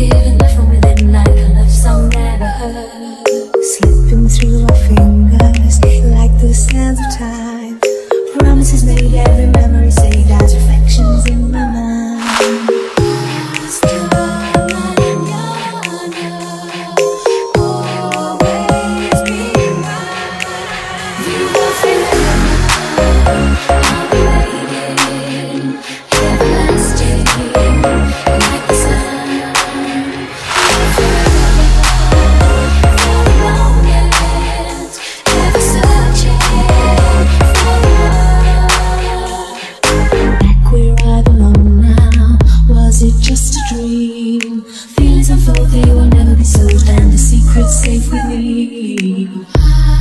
given life from within like a love song never heard. Slipping through our fingers like the sands of time. Promises made, every memory saved as reflections in my mind. Still always be mine. You will forever, I'll be waiting, everlasting, like the sun. For the longest, ever searching for love. Back where I belong now, was it just a dream? Feelings unfold, they will never be sold, and the secret's safe with me.